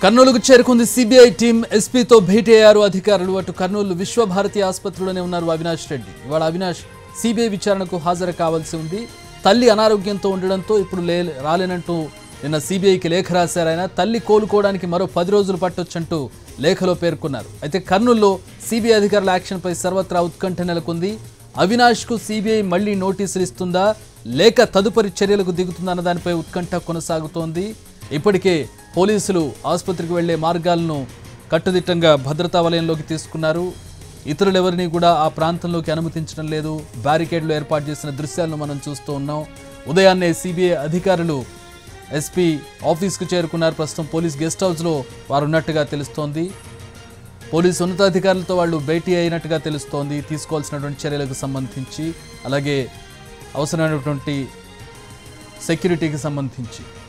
కర్నూలుకు చేరుకుంది CBI team. ఎస్పీతో భేటీ అయ్యారు అధికారులు. అటు కర్నూలు విశ్వభారతి ఆసుపత్రిలోనే ఉన్నారు అవినాష్ రెడ్డి. ఇవాళ అవినాష్ సిబిఐ విచారణకు హాజరు కావాల్సి ఉంది. తల్లి అనారోగ్యంతో ఉండడంతో ఇప్పుడు రాలేనంటూ నిన్న సిబిఐకి లేఖ రాశారు ఆయన. తల్లి కోలుకోవడానికి మరో 10 రోజులు పట్టొచ్చంటూ లేఖలో పేర్కొన్నారు. అయితే కర్నూలులో సిబిఐ అధికారుల యాక్షన్పై సర్వత్రా ఉత్కంఠ నెలకొంది. అవినాష్కు సిబిఐ మళ్లీ నోటీసులు ఇస్తుందా లేక తదుపరి చర్యలకు దిగుతుందా అన్న దానిపై ఉత్కంఠ కొనసాగుతోంది. ఇప్పటికే పోలీసులు ఆసుపత్రికి వెళ్లే మార్గాలను కట్టుదిట్టంగా భద్రతా వలయంలోకి తీసుకున్నారు. ఇతరులెవరిని కూడా ఆ ప్రాంతంలోకి అనుమతించడం లేదు. బ్యారికేడ్లు ఏర్పాటు చేసిన దృశ్యాలను మనం చూస్తూ ఉన్నాం. ఉదయాన్నే సిబిఐ అధికారులు ఎస్పీ ఆఫీస్కు చేరుకున్నారు. ప్రస్తుతం పోలీస్ గెస్ట్ హౌస్లో వారు ఉన్నట్టుగా తెలుస్తోంది. పోలీసు ఉన్నతాధికారులతో వాళ్ళు భేటీ అయినట్టుగా తెలుస్తోంది. తీసుకోవాల్సినటువంటి చర్యలకు సంబంధించి, అలాగే అవసరమైనటువంటి సెక్యూరిటీకి సంబంధించి.